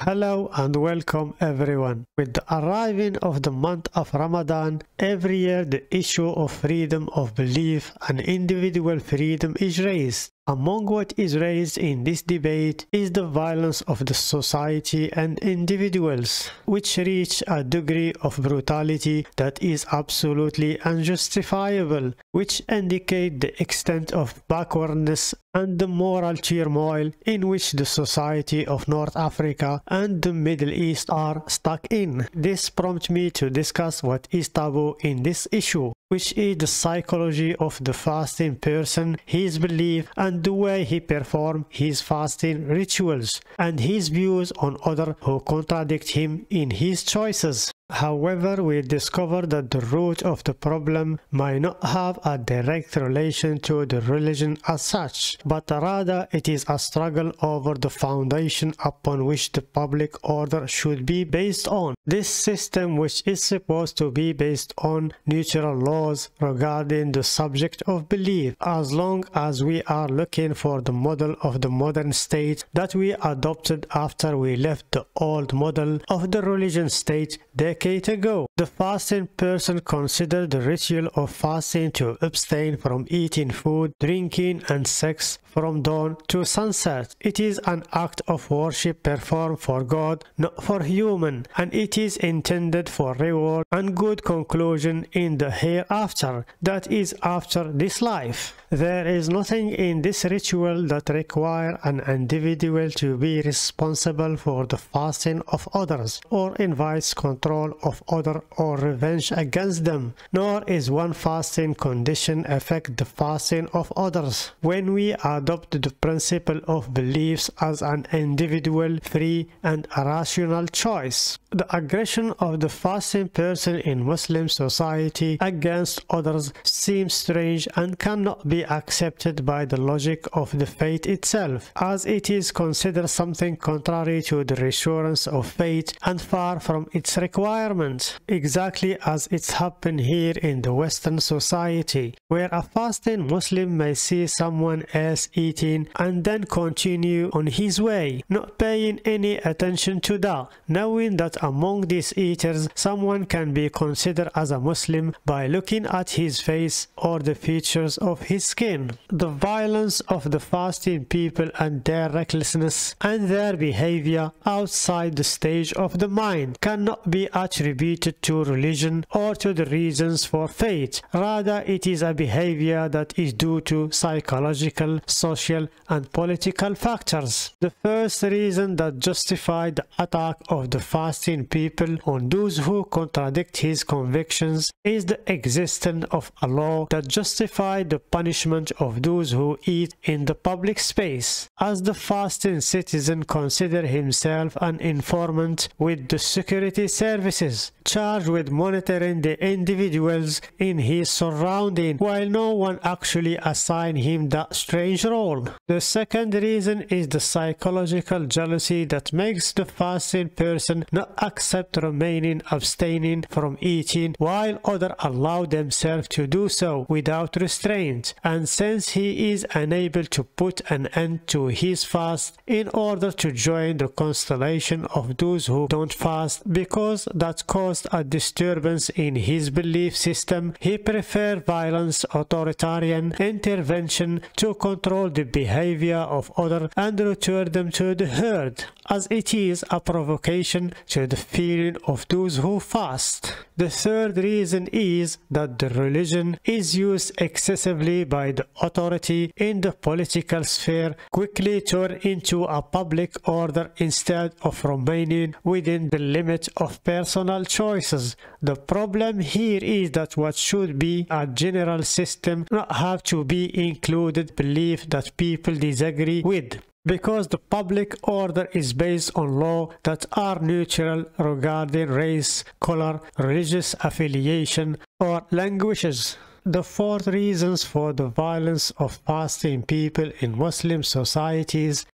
Hello and welcome everyone. With the arriving of the month of Ramadan, every year the issue of freedom of belief and individual freedom is raised. Among what is raised in this debate is the violence of the society and individuals, which reach a degree of brutality that is absolutely unjustifiable, which indicate the extent of backwardness and the moral turmoil in which the society of North Africa and the Middle East are stuck in. This prompts me to discuss what is taboo in this issue, which is the psychology of the fasting person, his belief and the way he performs his fasting rituals, and his views on others who contradict him in his choices. However, we discover that the root of the problem might not have a direct relation to the religion as such, but rather it is a struggle over the foundation upon which the public order should be based on. This system, which is supposed to be based on neutral laws regarding the subject of belief, as long as we are looking for the model of the modern state that we adopted after we left the old model of the religion state decade ago. The fasting person considers the ritual of fasting to abstain from eating food, drinking and sex from dawn to sunset. It is an act of worship performed for God, not for human, and it is intended for reward and good conclusion in the hereafter, that is after this life. There is nothing in this ritual that requires an individual to be responsible for the fasting of others, or invites control of others or revenge against them, nor is one fasting condition affect the fasting of others. When we adopt the principle of beliefs as an individual, free and rational choice, the aggression of the fasting person in Muslim society against others seems strange and cannot be accepted by the logic of the faith itself, as it is considered something contrary to the reassurance of faith and far from its requirements, exactly as it's happened here in the Western society, where a fasting Muslim may see someone else eating and then continue on his way, not paying any attention to that, knowing that among these eaters someone can be considered as a Muslim by looking at his face or the features of his skin. The violence of the fasting people and their recklessness and their behavior outside the stage of the mind cannot be attributed to religion or to the reasons for faith. Rather, it is a behavior that is due to psychological, social and political factors. The first reason that justified the attack of the fasting people on those who contradict his convictions is the existence of a law that justified the punishment of those who eat in the public space, as the fasting citizen considers himself an informant with the security services, charged with monitoring the individuals in his surrounding, while no one actually assigned him that strange role. The second reason is the psychological jealousy that makes the fasting person not accept remaining abstaining from eating while others allow themselves to do so without restraint, and since he is unable to put an end to his fast in order to join the constellation of those who don't fast because that caused a disturbance in his belief system, he prefers violence, authoritarian intervention to control the behavior of others and return them to the herd, as it is a provocation to the feeling of those who fast. The third reason is that the religion is used excessively by the authority in the political sphere, quickly turned into a public order instead of remaining within the limit of personal choices. The problem here is that what should be a general system not have to be included belief that people disagree with, because the public order is based on laws that are neutral regarding race, color, religious affiliation, or languages. The fourth reasons for the violence of fasting people in Muslim societies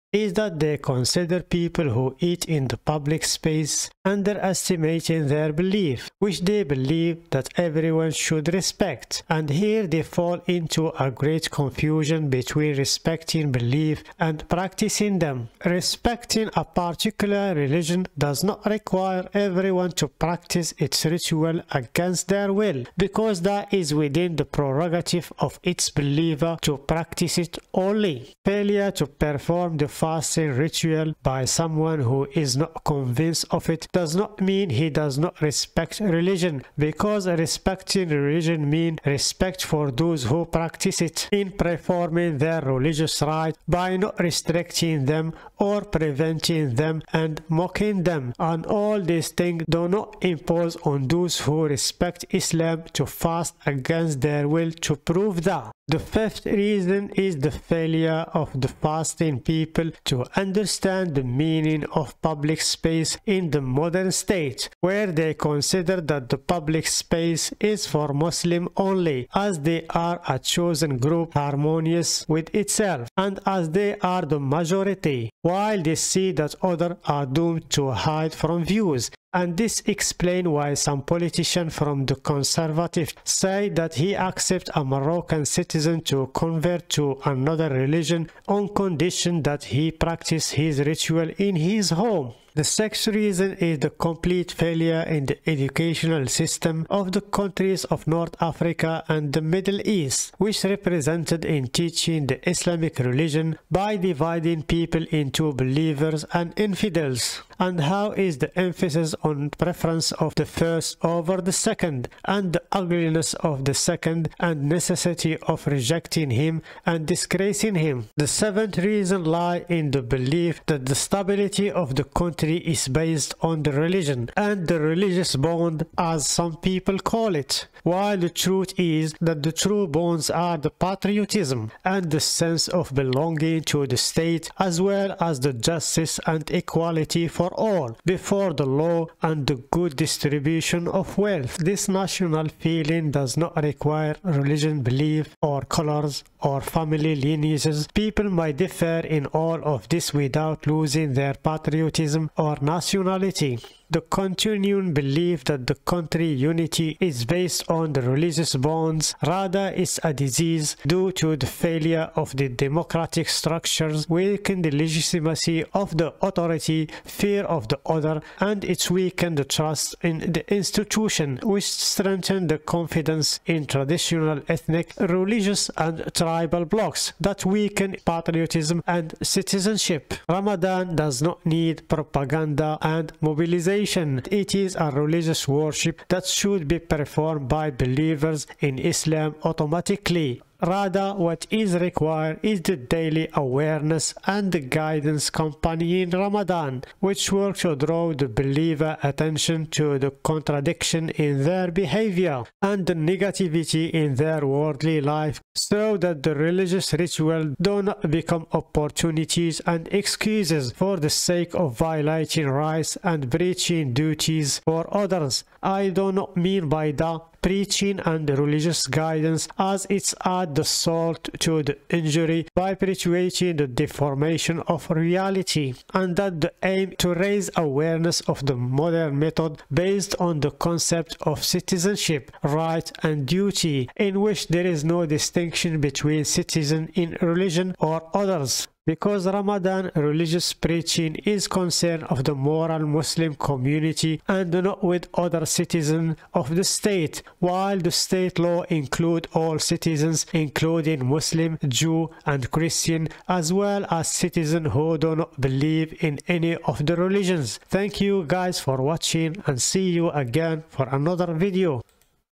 is that they consider people who eat in the public space underestimating their belief, which they believe that everyone should respect. And here they fall into a great confusion between respecting belief and practicing them. Respecting a particular religion does not require everyone to practice its ritual against their will, because that is within the prerogative of its believer to practice it only. Failure to perform the fasting ritual by someone who is not convinced of it does not mean he does not respect religion, because respecting religion means respect for those who practice it in performing their religious right by not restricting them or preventing them and mocking them. And all these things do not impose on those who respect Islam to fast against their will to prove that. The fifth reason is the failure of the fasting people to understand the meaning of public space in the modern state, where they consider that the public space is for Muslim only, as they are a chosen group harmonious with itself, and as they are the majority, while they see that others are doomed to hide from views. And this explains why some politicians from the conservative say that he accepts a Moroccan citizen to convert to another religion on condition that he practices his ritual in his home. The sixth reason is the complete failure in the educational system of the countries of North Africa and the Middle East, which represented in teaching the Islamic religion by dividing people into believers and infidels. And how is the emphasis on preference of the first over the second, and the ugliness of the second, and necessity of rejecting him and disgracing him? The seventh reason lies in the belief that the stability of the country is based on the religion and the religious bond, as some people call it, while the truth is that the true bonds are the patriotism and the sense of belonging to the state, as well as the justice and equality for all before the law and the good distribution of wealth. This national feeling does not require religion belief or colors or family lineages. People might differ in all of this without losing their patriotism or nationality. The continuing belief that the country unity is based on the religious bonds rather is a disease due to the failure of the democratic structures, weaken the legitimacy of the authority, fear of the other, and it weakened the trust in the institution, which strengthened the confidence in traditional ethnic, religious, and tribal blocs that weaken patriotism and citizenship. Ramadan does not need propaganda and mobilization. It is a religious worship that should be performed by believers in Islam automatically. Rather, what is required is the daily awareness and the guidance accompanying Ramadan, which work to draw the believer attention to the contradiction in their behavior and the negativity in their worldly life, so that the religious ritual do not become opportunities and excuses for the sake of violating rights and breaching duties for others. I do not mean by that preaching and religious guidance, as it's add the salt to the injury by perpetuating the deformation of reality, and that the aim to raise awareness of the modern method based on the concept of citizenship, right and duty, in which there is no distinction between citizen in religion or others. Because Ramadan religious preaching is concerned of the moral Muslim community and not with other citizens of the state, while the state law include all citizens including Muslim, Jew and Christian, as well as citizens who do not believe in any of the religions. Thank you guys for watching, and see you again for another video.